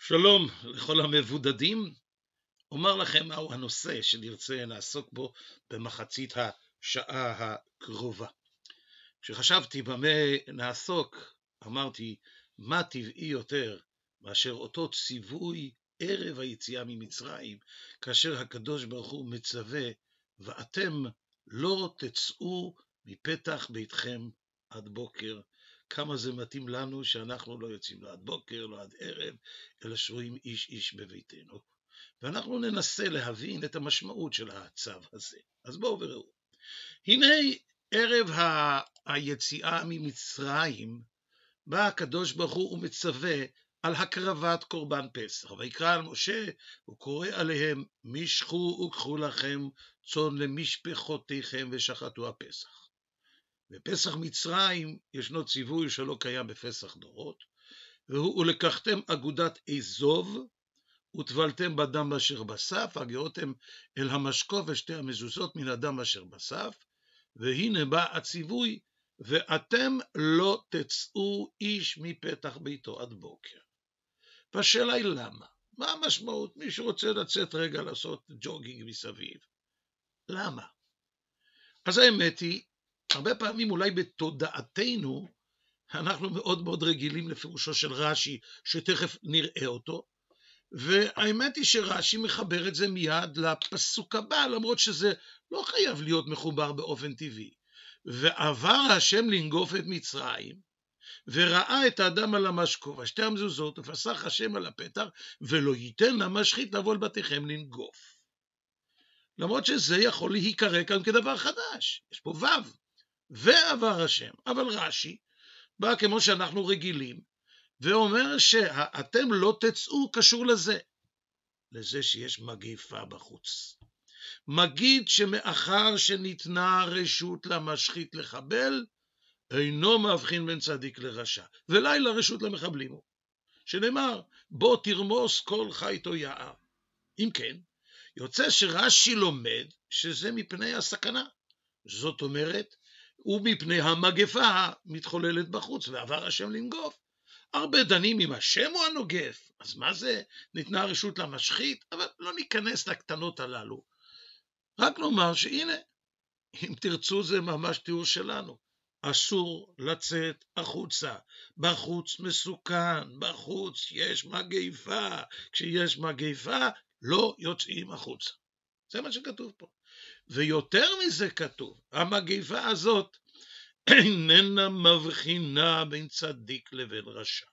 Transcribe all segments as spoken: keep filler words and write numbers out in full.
שלום לכל המבודדים. אומר לכם מהו הנושא שנרצה לעסוק בו במחצית השעה הקרובה. כשחשבתי במה נעסוק, אמרתי, מה טבעי יותר מאשר אותו ציווי ערב היציאה ממצרים, כאשר הקדוש ברוך הוא מצווה, ואתם לא תצאו מפתח ביתכם עד בוקר. כמה זה מתאים לנו שאנחנו לא יוצאים לא עד בוקר, לא עד ערב, אלא שרואים איש איש בביתנו. ואנחנו ננסה להבין את המשמעות של הצו הזה. אז בואו וראו. הנה ערב ה... היציאה ממצרים, בא הקדוש ברוך הוא ומצווה על הקרבת קורבן פסח. ויקרא על משה, הוא קורא עליהם, משכו וקחו לכם צאן למשפחותיכם ושחטו הפסח. בפסח מצרים ישנו ציווי שלא קיים בפסח דורות, והוא ולקחתם אגודת אזוב, וטבלתם בדם אשר בסף, והגיעותם אל המשקוף ושתי המזוזות מן הדם אשר בסף, והנה בא הציווי, ואתם לא תצאו איש מפתח ביתו עד בוקר. והשאלה היא למה? מה המשמעות? מי שרוצה לצאת רגע לעשות ג'וגינג מסביב. למה? אז האמת היא, הרבה פעמים אולי בתודעתנו, אנחנו מאוד מאוד רגילים לפירושו של רש"י, שתכף נראה אותו, והאמת היא שרש"י מחבר את זה מיד לפסוק הבא, למרות שזה לא חייב להיות מחובר באופן טבעי. ועבר השם לנגוף את מצרים, וראה את האדם על המשקוף, שתי המזוזות, ופסח השם על הפתח, ולא ייתן למשחית לבוא אל בתיכם לנגוף. למרות שזה יכול להיקרא כאן כדבר חדש, יש פה וו, ועבר השם. אבל רש"י בא כמו שאנחנו רגילים, ואומר שאתם לא תצאו קשור לזה, לזה שיש מגיפה בחוץ. מגיד שמאחר שניתנה רשות למשחית לחבל, אינו מבחין בין צדיק לרשע, ולילה רשות למחבלים הוא. שנאמר, בוא תרמוס כל חיתו יער. אם כן, יוצא שרש"י לומד שזה מפני הסכנה. זאת אומרת, ומפני המגפה המתחוללת בחוץ, ועבר השם לנגוף. הרבה דנים אם השם הוא הנוגף, אז מה זה? ניתנה רשות למשחית, אבל לא ניכנס לקטנות הללו. רק נאמר שהנה, אם תרצו זה ממש תיאור שלנו. אסור לצאת החוצה, בחוץ מסוכן, בחוץ יש מגיפה, כשיש מגיפה לא יוצאים החוצה. זה מה שכתוב פה. ויותר מזה כתוב, המגיפה הזאת איננה מבחינה בין צדיק לבין רשע.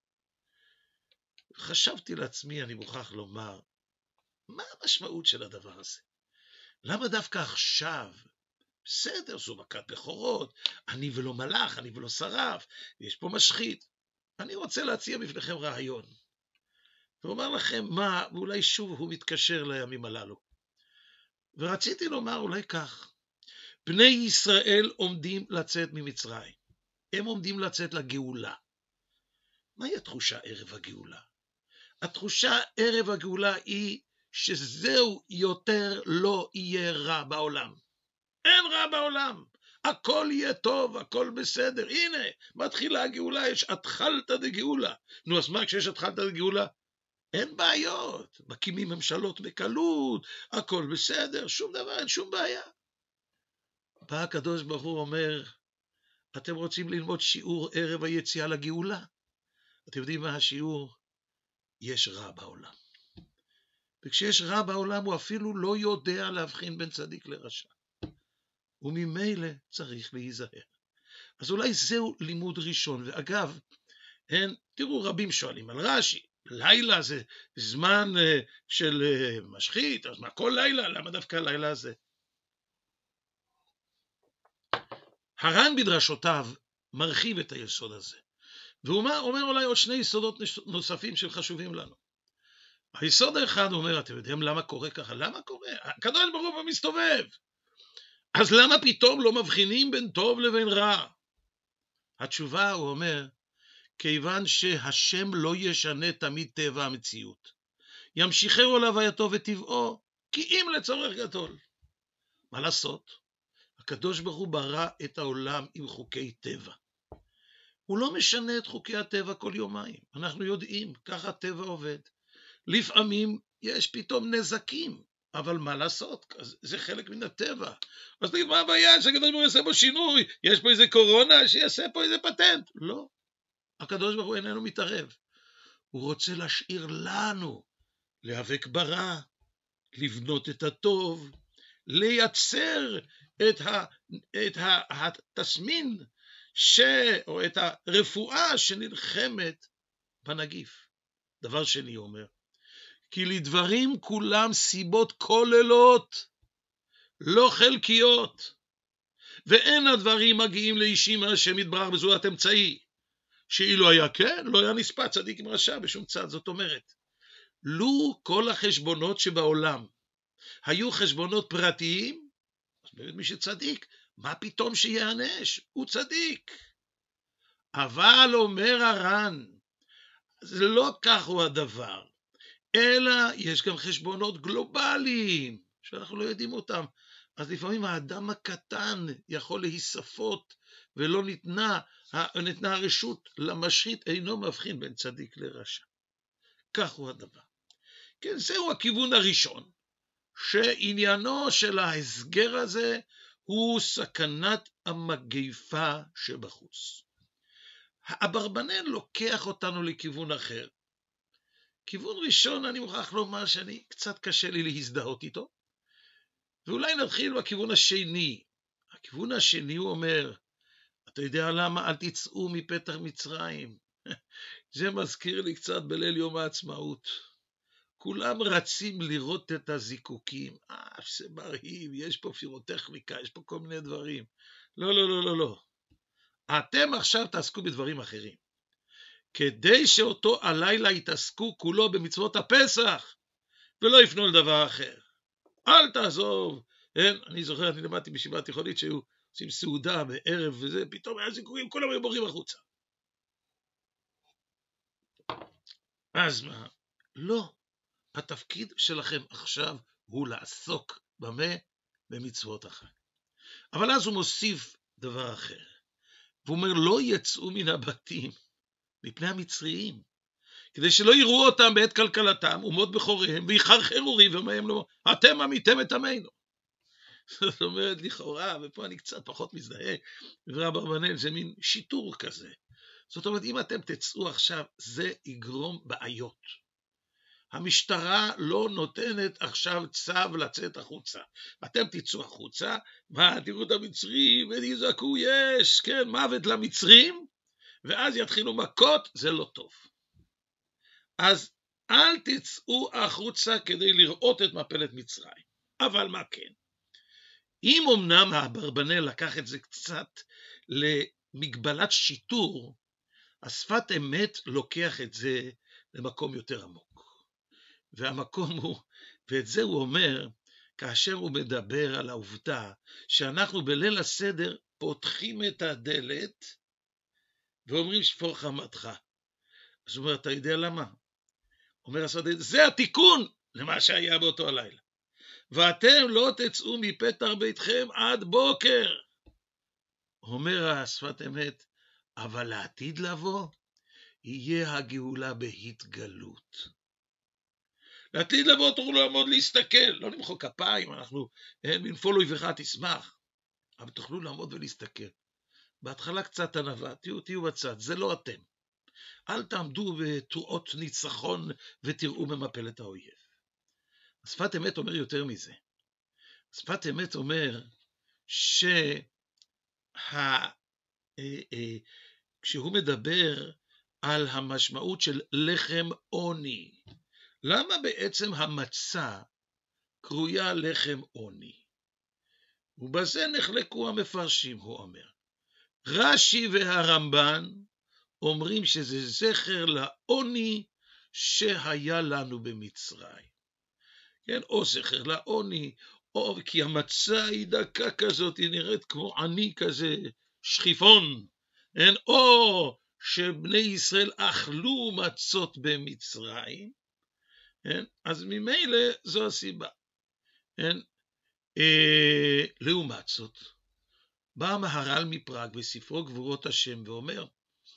חשבתי לעצמי, אני מוכרח לומר, מה המשמעות של הדבר הזה? למה דווקא עכשיו? בסדר, זו מכת בכורות, אני ולא מלאך, אני ולא שרף, יש פה משחית. אני רוצה להציע בפניכם רעיון. ואומר לכם מה, ואולי שוב הוא מתקשר לימים הללו. ורציתי לומר אולי כך, בני ישראל עומדים לצאת ממצרים. הם עומדים לצאת לגאולה. מהי התחושה ערב הגאולה? התחושה ערב הגאולה היא שזהו יותר לא יהיה רע בעולם. אין רע בעולם. הכל יהיה טוב, הכל בסדר. הנה, מתחילה הגאולה, יש התחלת דגאולה. נו, אז מה כשיש התחלת דגאולה? אין בעיות. מקימים ממשלות בקלות, הכל בסדר, שום דבר, אין שום בעיה. בא הקדוש ברוך הוא אומר, אתם רוצים ללמוד שיעור ערב היציאה לגאולה? אתם יודעים מה השיעור? יש רע בעולם. וכשיש רע בעולם הוא אפילו לא יודע להבחין בין צדיק לרשע. וממילא צריך להיזהר. אז אולי זהו לימוד ראשון. ואגב, אין, תראו רבים שואלים על רש"י, לילה זה זמן uh, של uh, משחית, אז מה כל לילה? למה דווקא הלילה הזה? הר"ן בדרשותיו מרחיב את היסוד הזה. והוא אומר, אומר אולי עוד שני יסודות נוספים שחשובים לנו. היסוד האחד אומר, אתם יודעים למה קורה ככה? למה קורה? הקדוש ברוך הוא מסתובב. אז למה פתאום לא מבחינים בין טוב לבין רע? התשובה הוא אומר, כיוון שהשם לא ישנה תמיד טבע המציאות. ימשיכהו להווייתו וטבעו, כי אם לצורך גדול. מה לעשות? הקדוש ברוך הוא ברא את העולם עם חוקי טבע. הוא לא משנה את חוקי הטבע כל יומיים. אנחנו יודעים, ככה הטבע עובד. לפעמים יש פתאום נזקים, אבל מה לעשות? זה חלק מן הטבע. אז תגיד, מה הבעיה שהקדוש ברוך הוא יעשה פה שינוי? יש פה איזה קורונה שיעשה פה איזה פטנט? לא. הקדוש ברוך הוא איננו מתערב. הוא רוצה להשאיר לנו, להיאבק ברע, לבנות את הטוב, לייצר את, ה, את ה, התסמין ש, או את הרפואה שנלחמת בנגיף. דבר שני אומר, כי לדברים כולם סיבות כוללות, לא חלקיות, ואין הדברים מגיעים לאישים השם יתברך בזולת אמצעי, שאילו היה כן, לא היה נספה צדיק עם רשע בשום צד. זאת אומרת, לו כל החשבונות שבעולם היו חשבונות פרטיים, אז באמת מי שצדיק, מה פתאום שיענש? הוא צדיק. אבל אומר הר"ן, זה לא כך הוא הדבר, אלא יש גם חשבונות גלובליים, שאנחנו לא יודעים אותם. אז לפעמים האדם הקטן יכול להיספות, ולא ניתנה, ניתנה הרשות למשחית, אינו מבחין בין צדיק לרשע. כך הוא הדבר. כן, זהו הכיוון הראשון, שעניינו של ההסגר הזה הוא סכנת המגיפה שבחוץ. האברבנאל לוקח אותנו לכיוון אחר. כיוון ראשון, אני מוכרח לומר שאני קצת קשה לי להזדהות איתו, ואולי נתחיל בכיוון השני. הכיוון השני הוא אומר, אתה יודע למה? אל תצאו מפתח מצרים. זה מזכיר לי קצת בליל יום העצמאות. כולם רצים לראות את הזיקוקים. אה, זה מרהיב, יש פה פירוטכניקה, יש פה כל מיני דברים. לא, לא, לא, לא, לא. אתם עכשיו תעסקו בדברים אחרים. כדי שאותו הלילה יתעסקו כולו במצוות הפסח, ולא יפנו לדבר אחר. אל תעזוב. אין, אני זוכר, אני למדתי בישיבה תיכונית שהיו עושים סעודה בערב וזה, פתאום היה זיקוקים, כולם היו בורחים החוצה. אז מה? לא. התפקיד שלכם עכשיו הוא לעסוק במה? במצוות החג. אבל אז הוא מוסיף דבר אחר. והוא אומר, לא יצאו מן הבתים מפני המצריים, כדי שלא יראו אותם בעת כלכלתם ומות בחוריהם, ויחרחרו ריב מהם לו, אתם עמיתם את עמנו. זאת אומרת, לכאורה, ופה אני קצת פחות מזדהה, ורב אברבנאל זה מין שיטור כזה. זאת אומרת, אם אתם תצאו עכשיו, זה יגרום בעיות. המשטרה לא נותנת עכשיו צו לצאת החוצה. אתם תצאו החוצה, מה, תראו את המצרים, ותזעקו, יש, כן, מוות למצרים, ואז יתחילו מכות, זה לא טוב. אז אל תצאו החוצה כדי לראות את מפלת מצרים. אבל מה כן? אם אמנם האברבנאל לקח את זה קצת למגבלת שיטור, השפת אמת לוקח את זה למקום יותר עמוק. והמקום הוא, ואת זה הוא אומר, כאשר הוא מדבר על העובדה שאנחנו בליל הסדר פותחים את הדלת ואומרים שפור חמתך. אז הוא אומר, אתה יודע למה? אומר השדה, זה התיקון למה שהיה באותו הלילה. ואתם לא תצאו מפתח ביתכם עד בוקר. אומר השפת אמת, אבל לעתיד לבוא יהיה הגאולה בהתגלות. לעתיד לבוא תוכלו לעמוד להסתכל, לא למחוא כפיים, אנחנו בנפול אויבך תשמח, אבל תוכלו לעמוד ולהסתכל. בהתחלה קצת ענווה, תהיו, תהיו בצד, זה לא אתם. אל תעמדו בתרועות ניצחון ותראו ממפלת האויב. השפת אמת אומר יותר מזה. השפת אמת אומר שה... כשהוא מדבר על המשמעות של לחם עוני, למה בעצם המצה קרויה לחם עוני? ובזה נחלקו המפרשים, הוא אומר. רש"י והרמב"ן אומרים שזה זכר לעוני שהיה לנו במצרים. כן, או זכר לעוני, או כי המצה היא דקה כזאת, היא נראית כמו עני כזה, שחיפון. כן, או שבני ישראל אכלו מצות במצרים, כן? אז ממילא זו הסיבה. כן? אה, לעומת זאת, בא המהר"ל מפראג בספרו גבורות השם ואומר,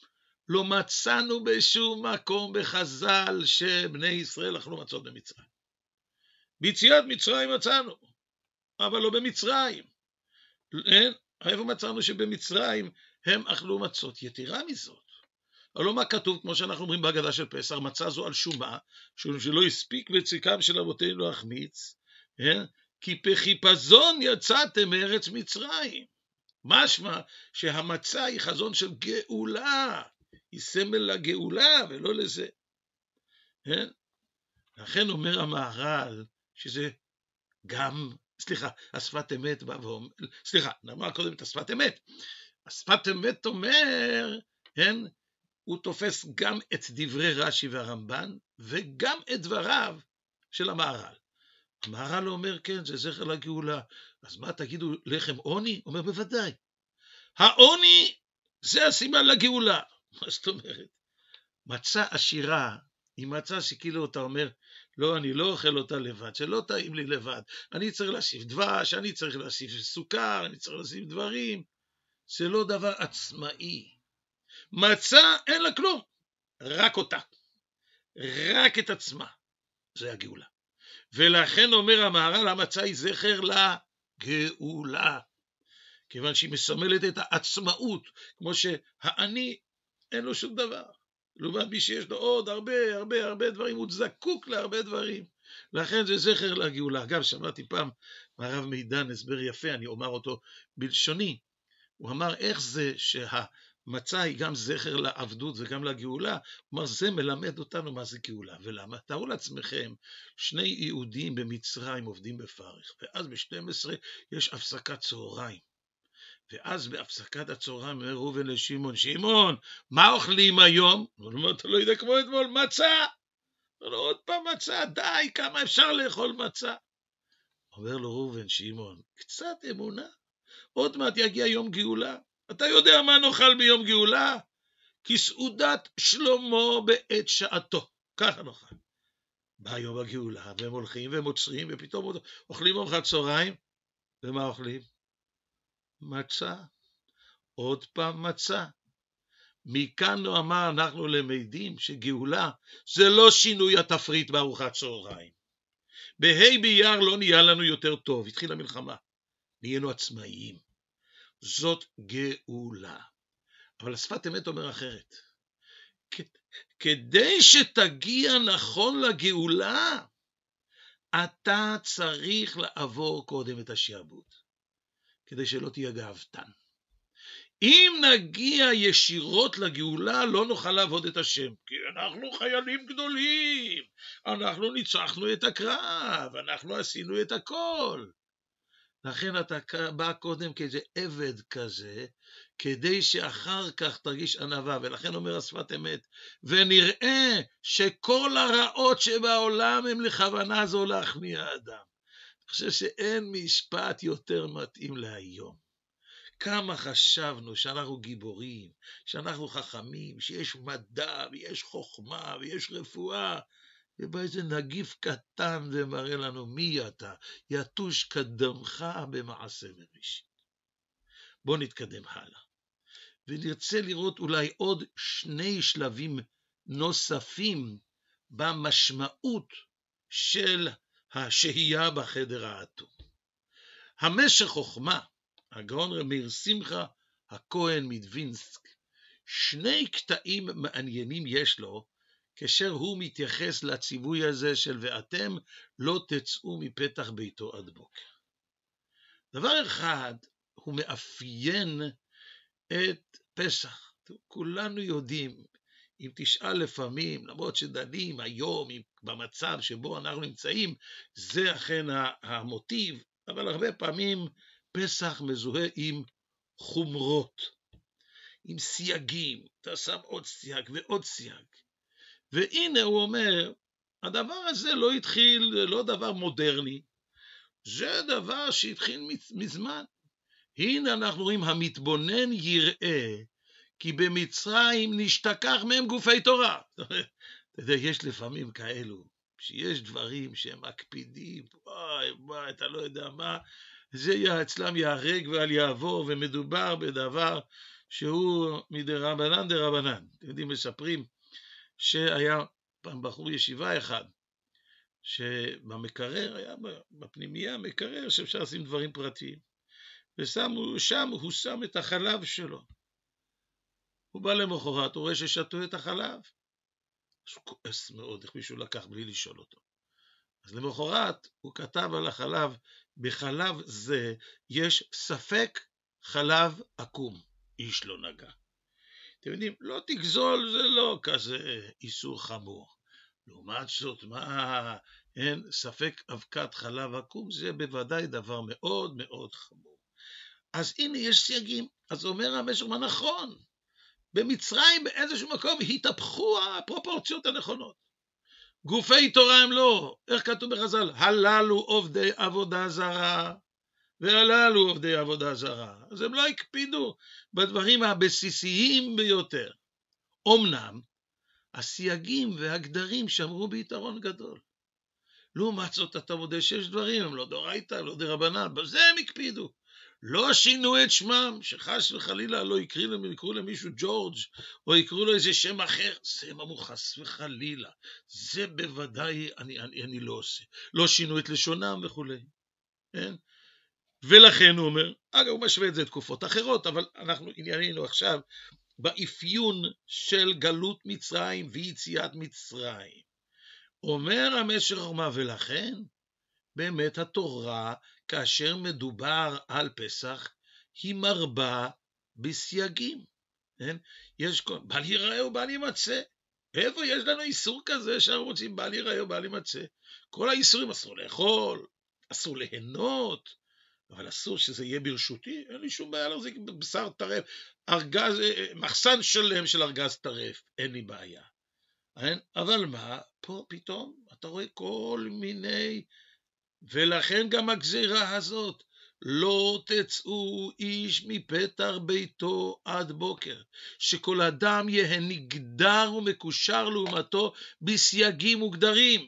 לא מצאנו בשום מקום בחז"ל שבני ישראל אכלו מצות במצרים. ביציאת מצרים מצאנו, אבל לא במצרים. אין, איפה מצאנו שבמצרים הם אכלו מצות? יתירה מזאת. אבל לא מה כתוב, כמו שאנחנו אומרים בהגדה של פסח, מצה זו על שומה, שלא הספיק בציקם של אבותינו להחמיץ, אין? כי בחיפזון יצאתם מארץ מצרים. משמע שהמצה היא חזון של גאולה, היא סמל לגאולה ולא לזה. אין? לכן אומר המהר"ל שזה גם, סליחה, השפת אמת בא ואומר, סליחה, נאמר קודם את השפת אמת. השפת אמת אומר, אין? הוא תופס גם את דברי רש"י והרמב"ן, וגם את דבריו של המהר"ל. המהר"ל אומר, כן, זה זכר לגאולה. אז מה תגידו, לחם עוני? אומר, בוודאי. העוני זה הסימן לגאולה. מה זאת אומרת? מצה עשירה, היא מצה שכאילו אתה אומר, לא, אני לא אוכל אותה לבד, שלא טעים לי לבד. אני צריך להוסיף דבש, אני צריך להוסיף סוכר, אני צריך להוסיף דברים. זה לא דבר עצמאי. מצה אין לה כלום, רק אותה, רק את עצמה, זה הגאולה. ולכן אומר המהר"ל, המצה היא זכר לגאולה, כיוון שהיא מסמלת את העצמאות, כמו שהאני אין לו שום דבר, לעומת מי שיש לו עוד הרבה הרבה הרבה דברים, הוא זקוק להרבה דברים, לכן זה זכר לגאולה. אגב, שמעתי פעם מהרב מידן הסבר יפה, אני אומר אותו בלשוני, הוא אמר איך זה שה מצה היא גם זכר לעבדות וגם לגאולה, כלומר זה מלמד אותנו מה זה גאולה. ולמה? תארו לעצמכם, שני יהודים במצרים עובדים בפרך, ואז ב-שתים עשרה יש הפסקת צהריים, ואז בהפסקת הצהריים אומר ראובן לשמעון, שמעון, מה אוכלים היום? הוא אומר, אתה לא יודע כמו אתמול, מצה. הוא אומר, עוד פעם מצה, די, כמה אפשר לאכול מצה? אומר לו ראובן, שמעון, קצת אמונה, עוד מעט יגיע יום גאולה. אתה יודע מה נאכל ביום גאולה? כי סעודת שלמה בעת שעתו. ככה נאכל. בא יום הגאולה, והם הולכים והם עוצרים, ופתאום אוכלים ארוחת צהריים. ומה אוכלים? מצה. עוד פעם מצה. מכאן הוא אמר, אנחנו למדים שגאולה זה לא שינוי התפריט בארוחת צהריים. בהי באייר לא נהיה לנו יותר טוב, התחילה מלחמה. נהיינו עצמאיים. זאת גאולה. אבל השפת אמת אומר אחרת. כדי שתגיע נכון לגאולה, אתה צריך לעבור קודם את השעבוד, כדי שלא תהיה גאוותן. אם נגיע ישירות לגאולה, לא נוכל לעבוד את השם, כי אנחנו חיילים גדולים, אנחנו ניצחנו את הקרב, אנחנו עשינו את הכל. לכן אתה בא קודם כאיזה עבד כזה, כדי שאחר כך תרגיש ענווה, ולכן אומר השפת אמת, ונראה שכל הרעות שבעולם הם לכוונה זו להכניע אדם. אני חושב שאין משפט יותר מתאים להיום. כמה חשבנו שאנחנו גיבורים, שאנחנו חכמים, שיש מדע ויש חוכמה ויש רפואה, ובא איזה נגיף קטן ומראה לנו מי אתה, יתוש קדמך במעשה מראשית. בואו נתקדם הלאה. ונרצה לראות אולי עוד שני שלבים נוספים במשמעות של השהייה בחדר האטום. המשך חוכמה, הגאון מאיר שמחה הכהן מדווינסק, שני קטעים מעניינים יש לו, כאשר הוא מתייחס לציווי הזה של ואתם לא תצאו מפתח ביתו עד בוקר. דבר אחד, הוא מאפיין את פסח. כולנו יודעים, אם תשאל לפעמים, למרות שדנים היום במצב שבו אנחנו נמצאים, זה אכן המוטיב, אבל הרבה פעמים פסח מזוהה עם חומרות, עם סייגים, אתה שם עוד סייג ועוד סייג. והנה הוא אומר, הדבר הזה לא התחיל, לא דבר מודרני, זה דבר שהתחיל מזמן. הנה אנחנו רואים, המתבונן יראה, כי במצרים נשתכח מהם גופי תורה. אתה יודע, יש לפעמים כאלו, שיש דברים שהם מקפידים, וואי, וואי, אתה לא יודע מה, זה אצלם יהרג ועל יעבור, ומדובר בדבר שהוא מדרבנן דרבנן. אתם יודעים, מספרים שהיה פעם בחור ישיבה אחד, שבמקרר, היה בפנימייה מקרר שאפשר לשים דברים פרטיים, ושם הוא שם את החלב שלו. הוא בא למחרת, הוא רואה ששתו את החלב. אז הוא כועס מאוד, איך מישהו לקח בלי לשאול אותו. אז למחרת הוא כתב על החלב, בחלב זה יש ספק חלב עקום, איש לא נגע. אתם יודעים, לא תגזול, זה לא כזה איסור חמור. לעומת זאת, מה, אין ספק אבקת חלב עקום, זה בוודאי דבר מאוד מאוד חמור. אז הנה יש סייגים. אז אומר המשך, מה נכון? במצרים באיזשהו מקום התהפכו הפרופורציות הנכונות. גופי תורה הם לא, איך כתוב בחז"ל? הללו עובדי עבודה זרה, והללו עובדי עבודה זרה. אז הם לא הקפידו בדברים הבסיסיים ביותר. אמנם, הסייגים והגדרים שמרו ביתרון גדול. לעומת זאת אתה מודה שיש דברים, הם לא דאורייתא, לא דרבנן, בזה הם הקפידו. לא שינו את שמם, שחס וחלילה לא יקראו להם, יקראו למישהו ג'ורג' או יקראו לו איזה שם אחר, זה הם אמרו חס וחלילה, זה בוודאי אני, אני, אני לא עושה. לא שינו את לשונם וכו'. כן? ולכן הוא אומר, אגב הוא משווה את זה לתקופות אחרות, אבל אנחנו ענייננו עכשיו באפיון של גלות מצרים ויציאת מצרים. אומר המשך חוכמה, ולכן באמת התורה, כאשר מדובר על פסח, היא מרבה בסייגים. כן? יש בל ייראה ובל יימצא. איפה יש לנו איסור כזה שאנחנו רוצים בל ייראה ובל יימצא? כל האיסורים אסור לאכול, אסור ליהנות, אבל אסור שזה יהיה ברשותי, אין לי שום בעיה להחזיק בשר טרף, ארגז, מחסן שלם של ארגז טרף, אין לי בעיה. אין? אבל מה, פה פתאום אתה רואה כל מיני, ולכן גם הגזירה הזאת, לא תצאו איש מפתח ביתו עד בוקר, שכל אדם יהיה נגדר ומקושר לעומתו בסייגים מוגדרים.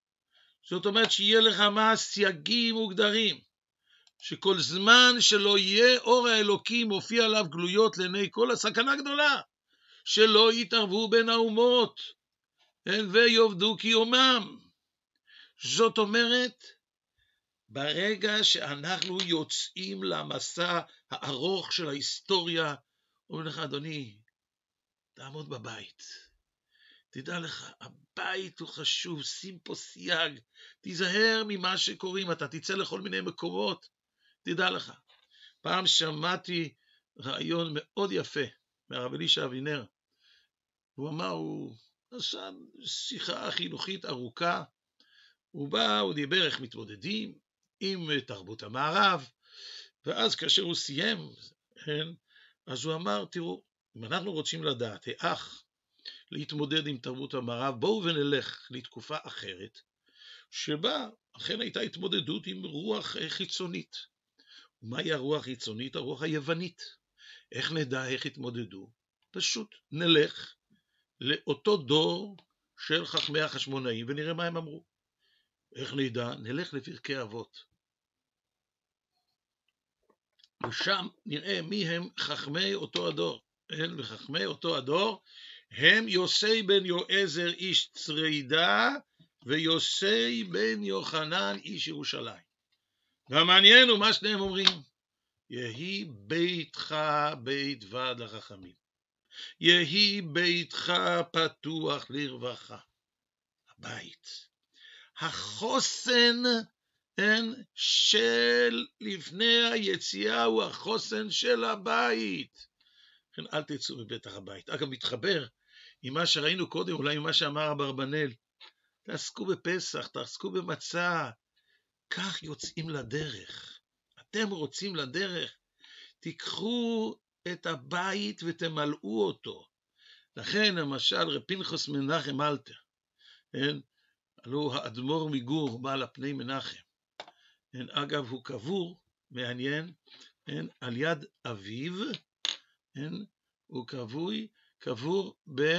זאת אומרת שיהיה לך מה סייגים מוגדרים, שכל זמן שלא יהיה אור האלוקים מופיע עליו גלויות לעיני כל הסכנה גדולה, שלא יתערבו בין האומות, ויובדו קיומם. זאת אומרת, ברגע שאנחנו יוצאים למסע הארוך של ההיסטוריה, אומרים לך, אדוני, תעמוד בבית. תדע לך, הבית הוא חשוב, שים פה סייג, תיזהר ממה שקוראים, אתה תצא לכל מיני מקומות, תדע לך. פעם שמעתי רעיון מאוד יפה מהרב אלישע אבינר, הוא אמר, הוא עשה שיחה חינוכית ארוכה, הוא בא, הוא דיבר איך מתמודדים עם תרבות המערב, ואז כאשר הוא סיים, אז הוא אמר, תראו, אם אנחנו רוצים לדעת, איך להתמודד עם תרבות המערב, בואו ונלך לתקופה אחרת, שבה אכן הייתה התמודדות עם רוח חיצונית. ומהי הרוח החיצונית? הרוח היוונית. איך נדע איך התמודדו? פשוט נלך לאותו דור של חכמי החשמונאים ונראה מה הם אמרו. איך נדע? נלך לפרקי אבות. ושם נראה מי הם חכמי אותו הדור. הם וחכמי אותו הדור הם יוסי בן יועזר איש צרידה ויוסי בן יוחנן איש ירושלים. והמעניין הוא מה שניהם אומרים, יהי ביתך בית ועד לחכמים, יהי ביתך פתוח לרווחה. הבית, החוסן אין של לפני היציאה הוא החוסן של הבית. כן, אל תצאו מבטח הבית. אגב, מתחבר עם מה שראינו קודם, אולי עם מה שאמר אברבנאל, תעסקו בפסח, תעסקו במצה, כך יוצאים לדרך. אתם רוצים לדרך, תיקחו את הבית ותמלאו אותו. לכן למשל רב פנחס מנחם אלתר, כן? עלו האדמו"ר מגור בעל הפני מנחם, כן? אגב הוא קבור, מעניין, כן? על יד אביו, כן? הוא קבוי, קבור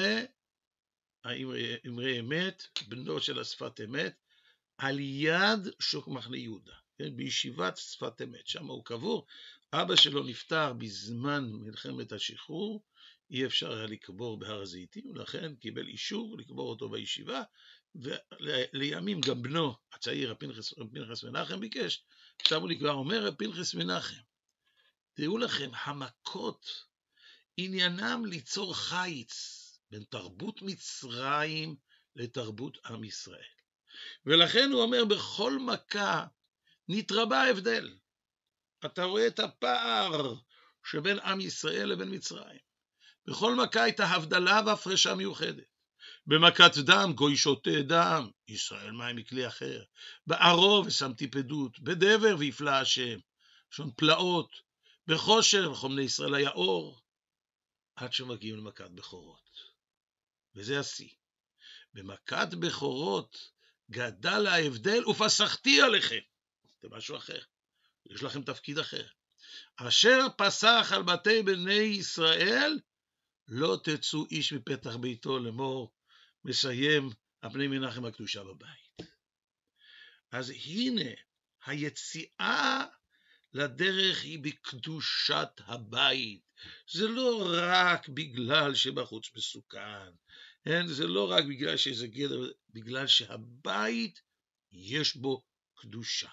באמרי אמת, בנו של השפת אמת, על יד שוק מחנה יהודה, כן? בישיבת שפת אמת, שם הוא קבור, אבא שלו נפטר בזמן מלחמת השחרור, אי אפשר היה לקבור בהר הזיתים, ולכן קיבל אישור לקבור אותו בישיבה, ולימים גם בנו הצעיר, פנחס, פנחס מנחם, ביקש. עכשיו הוא כבר אומר, פנחס מנחם, תראו לכם, המכות עניינם ליצור חיץ בין תרבות מצרים לתרבות עם ישראל. ולכן הוא אומר, בכל מכה נתרבה ההבדל. אתה רואה את הפער שבין עם ישראל לבין מצרים. בכל מכה הייתה הבדלה והפרשה מיוחדת. במכת דם, גוי שותה דם, ישראל מים מכלי אחר. בערוב ושמתי פדות, בדבר ויפלא השם, שון פלאות, בחושר לכל בני ישראל היה אור, עד שמגיעים למכת בכורות. וזה השיא. במכת בכורות גדל ההבדל ופסחתי עליכם. זה משהו אחר. יש לכם תפקיד אחר. אשר פסח על בתי בני ישראל, לא תצאו איש מפתח ביתו לאמור, מסיים הפני מנחם הקדושה בבית. אז הנה, היציאה לדרך היא בקדושת הבית. זה לא רק בגלל שבחוץ מסוכן, זה לא רק בגלל שזה גדר, בגלל שהבית יש בו קדושה.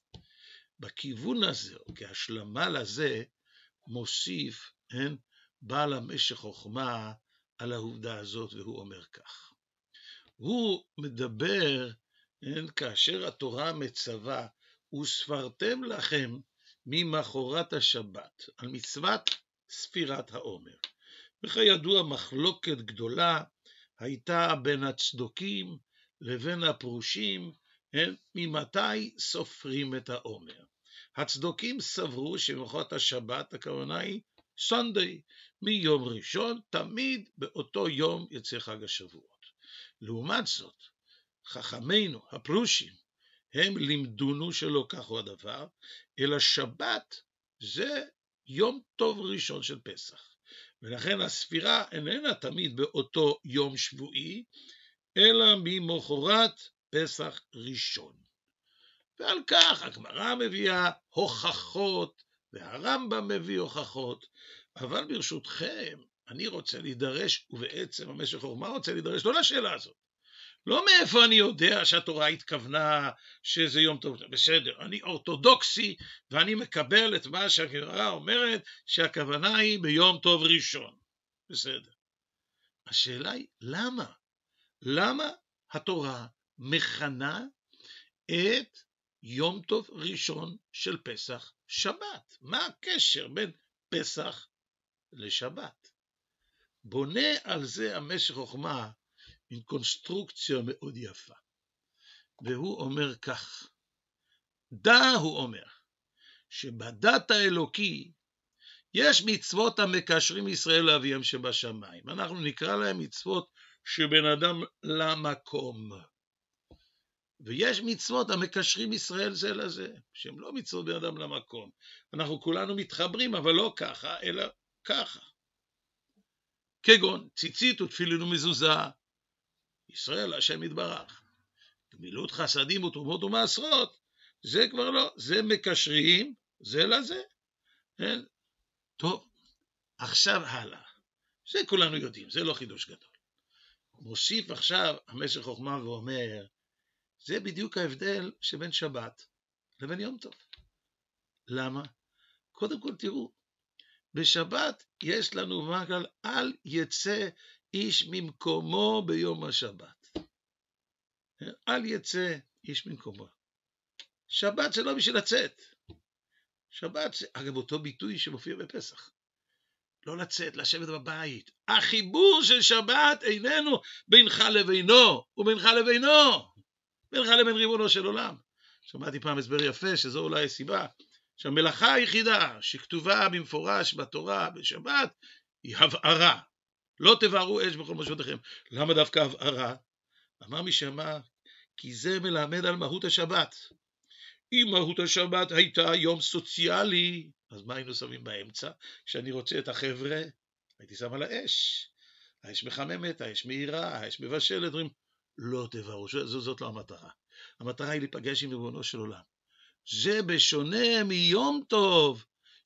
בכיוון הזה, או כהשלמה לזה, מוסיף אין, בעל המשך חוכמה על העובדה הזאת, והוא אומר כך. הוא מדבר, אין, כאשר התורה מצווה, וספרתם לכם ממחרת השבת, על מצוות ספירת העומר. וכידוע מחלוקת גדולה הייתה בין הצדוקים לבין הפרושים, אין, ממתי סופרים את העומר. הצדוקים סברו שמחרת השבת, הכוונה היא סונדיי, מיום ראשון, תמיד באותו יום יצא חג השבועות. לעומת זאת, חכמינו, הפרושים, הם לימדונו שלא כך הוא הדבר, אלא שבת זה יום טוב ראשון של פסח. ולכן הספירה איננה תמיד באותו יום שבועי, אלא ממחרת פסח ראשון. ועל כך הגמרא מביאה הוכחות, והרמב"ם מביא הוכחות, אבל ברשותכם, אני רוצה להידרש, ובעצם המשך חוכמה רוצה להידרש, לא לשאלה הזאת. לא מאיפה אני יודע שהתורה התכוונה שזה יום טוב, בסדר, אני אורתודוקסי, ואני מקבל את מה שהגמרא אומרת, שהכוונה היא ביום טוב ראשון. בסדר. השאלה היא, למה? למה התורה מכנה את יום טוב ראשון של פסח שבת? מה הקשר בין פסח לשבת? בונה על זה המשך חוכמה עם קונסטרוקציה מאוד יפה. והוא אומר כך, דע הוא אומר, שבדת האלוקי יש מצוות המקשרים ישראל לאביהם שבשמיים. אנחנו נקרא להם מצוות שבין אדם למקום. ויש מצוות המקשרים ישראל זה לזה, שהם לא מצוות בין אדם למקום. אנחנו כולנו מתחברים, אבל לא ככה, אלא ככה. כגון ציצית ותפילין ומזוזה, ישראל השם יתברך. גמילות חסדים ותרומות ומעשרות, זה כבר לא, זה מקשרים זה לזה. כן? טוב, עכשיו הלאה. זה כולנו יודעים, זה לא חידוש גדול. מוסיף עכשיו המשך חוכמה ואומר, זה בדיוק ההבדל שבין שבת לבין יום טוב. למה? קודם כל תראו, בשבת יש לנו מגל, אל יצא איש ממקומו ביום השבת. אל יצא איש ממקומו. שבת זה לא בשביל לצאת. שבת זה, אגב, אותו ביטוי שמופיע בפסח. לא לצאת, לשבת בבית. החיבור של שבת איננו בינך לבינו, ובינך לבינו. בינך לבין ריבונו של עולם. שמעתי פעם הסבר יפה, שזו אולי הסיבה, שהמלאכה היחידה שכתובה במפורש בתורה בשבת, היא הבערה. לא תבערו אש בכל מושבותיכם. למה דווקא הבערה? אמר מי שאמר, כי זה מלמד על מהות השבת. אם מהות השבת הייתה יום סוציאלי, אז מה היינו שמים באמצע? כשאני רוצה את החבר'ה, הייתי שם על האש. האש מחממת, האש מהירה, האש מבשלת, דברים. לא תבערו, זאת, זאת לא המטרה. המטרה היא להיפגש עם ריבונו של עולם. זה בשונה מיום טוב,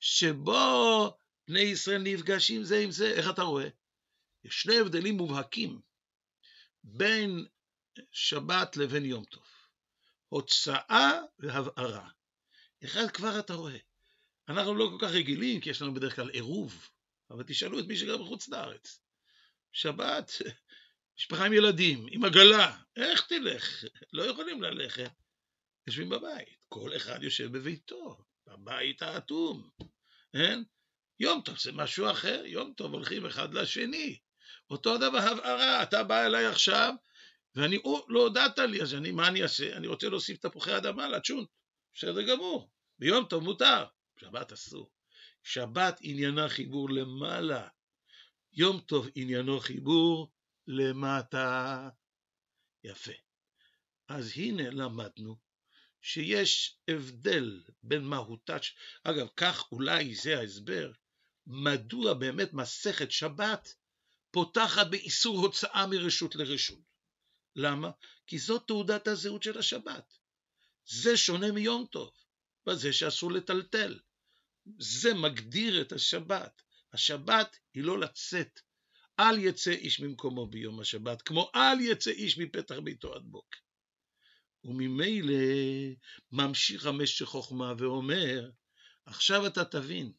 שבו בני ישראל נפגשים זה עם זה. איך אתה רואה? יש שני הבדלים מובהקים בין שבת לבין יום טוב. הוצאה והבערה. אחד כבר אתה רואה. אנחנו לא כל כך רגילים, כי יש לנו בדרך כלל עירוב. אבל תשאלו את מי שגר בחוץ לארץ. שבת, משפחה עם ילדים, עם עגלה, איך תלך? לא יכולים ללכת. יושבים בבית. כל אחד יושב בביתו, בבית האטום. אין? יום טוב זה משהו אחר. יום טוב הולכים אחד לשני. אותו דבר הבערה. אתה בא אליי עכשיו, ואני, או, לא הודעת לי, אז אני, מה אני אעשה? אני רוצה להוסיף תפוחי אדמה לצ'ונט. בסדר גמור. ביום טוב מותר. שבת אסור. שבת עניינה חיבור למעלה. יום טוב עניינו חיבור למטה. יפה. אז הנה למדנו שיש הבדל בין מהותה. אגב, כך אולי זה ההסבר. מדוע באמת מסכת שבת פותחת באיסור הוצאה מרשות לרשות. למה? כי זאת תעודת הזהות של השבת. זה שונה מיום טוב. בזה שאסור לטלטל. זה מגדיר את השבת. השבת היא לא לצאת. אל יצא איש ממקומו ביום השבת, כמו אל יצא איש מפתח ביתו עד בוקר. וממילא ממשיך המשך חוכמה ואומר, עכשיו אתה תבין,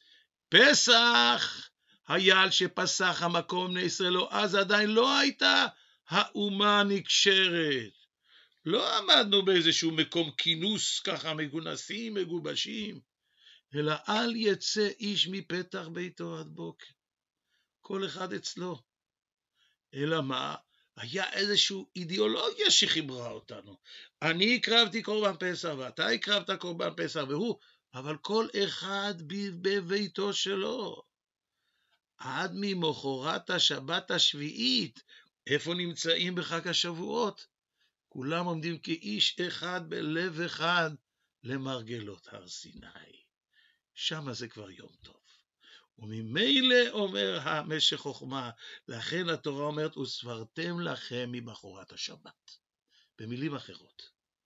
פסח היה על שפסח המקום בני ישראל, לא, אז עדיין לא הייתה האומה נקשרת. לא עמדנו באיזשהו מקום כינוס ככה מגונסים, מגובשים, אלא אל יצא איש מפתח ביתו עד בוקר. כל אחד אצלו. אלא מה? היה איזושהי אידיאולוגיה שחיברה אותנו. אני הקרבתי קורבן פסח, ואתה הקרבת קורבן פסח, והוא, אבל כל אחד בביתו שלו. עד ממחרת השבת השביעית, איפה נמצאים בחג השבועות? כולם עומדים כאיש אחד בלב אחד למרגלות הר סיני. שם זה כבר יום טוב. וממילא אומר המשך חוכמה, לכן התורה אומרת, וספרתם לכם ממחרת השבת. במילים אחרות,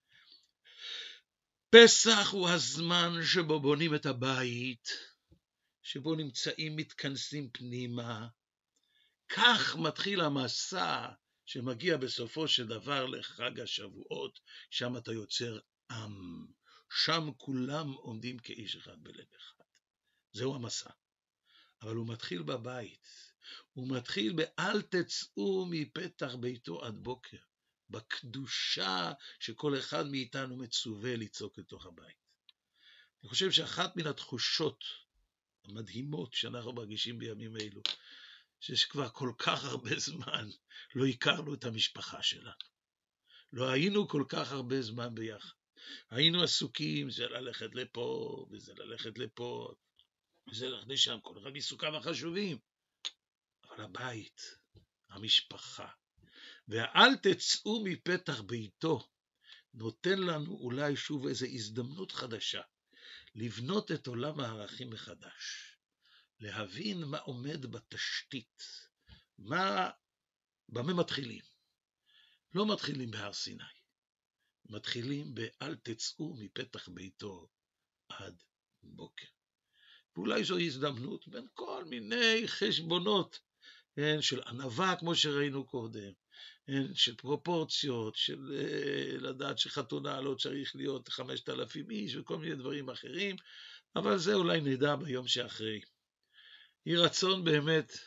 פסח הוא הזמן שבו בונים את הבית, שבו נמצאים מתכנסים פנימה. כך מתחיל המסע שמגיע בסופו של דבר לחג השבועות, שם אתה יוצר עם, שם כולם עומדים כאיש אחד בלב אחד. זהו המסע. אבל הוא מתחיל בבית, הוא מתחיל באל תצאו מפתח ביתו עד בוקר, בקדושה שכל אחד מאיתנו מצווה לצעוק לתוך הבית. אני חושב שאחת מן התחושות המדהימות שאנחנו מרגישים בימים אלו, שכבר כל כך הרבה זמן לא הכרנו את המשפחה שלנו. לא היינו כל כך הרבה זמן ביחד. היינו עסוקים, זה ללכת לפה, וזה ללכת לפה, וזה ללכת לשם, כל אחד עיסוקיו החשובים. אבל הבית, המשפחה, ואל תצאו מפתח ביתו, נותן לנו אולי שוב איזו הזדמנות חדשה, לבנות את עולם הערכים מחדש. להבין מה עומד בתשתית, מה, במה מתחילים. לא מתחילים בהר סיני, מתחילים באל תצאו מפתח ביתו עד בוקר. ואולי זו הזדמנות בין כל מיני חשבונות, של ענווה כמו שראינו קודם, של פרופורציות, של לדעת שחתונה לא צריך להיות חמשת אלפים איש וכל מיני דברים אחרים, אבל זה אולי נדע ביום שאחרי. יהי רצון באמת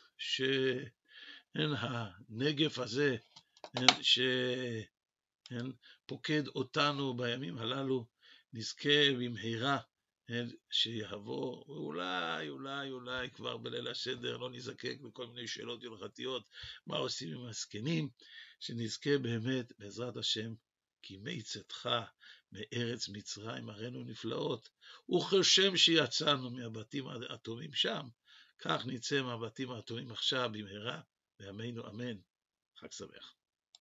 שהנגף הזה שפוקד אותנו בימים הללו נזכה במהרה שיעבור, ואולי אולי אולי כבר בליל הסדר לא נזקק בכל מיני שאלות הלכתיות מה עושים עם הזקנים, שנזכה באמת בעזרת השם כימי צאתך מארץ מצרים אראנו נפלאות, וכשם שיצאנו מהבתים האטומים שם, כך נצא מהבתים האטומים עכשיו במהרה, בימינו אמן. חג שמח.